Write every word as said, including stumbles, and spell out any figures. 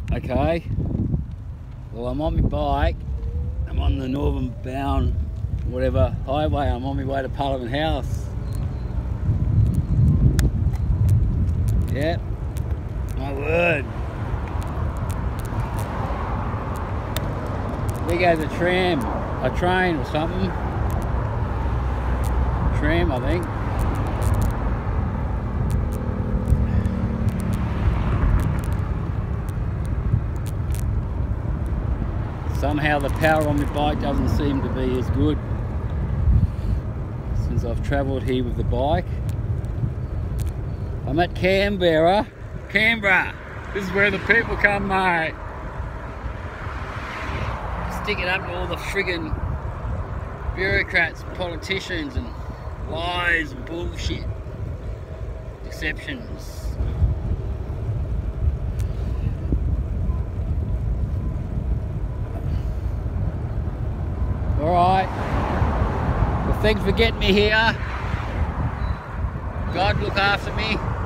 Okay, well I'm on my bike, I'm on the northern bound whatever highway, I'm on my way to Parliament House. Yep, my word. There goes a tram, a train or something. Tram, I think. Somehow the power on my bike doesn't seem to be as good since I've travelled here with the bike. I'm at Canberra. Canberra! This is where the people come, mate. Stick it up to all the friggin' bureaucrats, politicians and lies and bullshit. Deceptions. Alright, well thanks for getting me here. God look after me.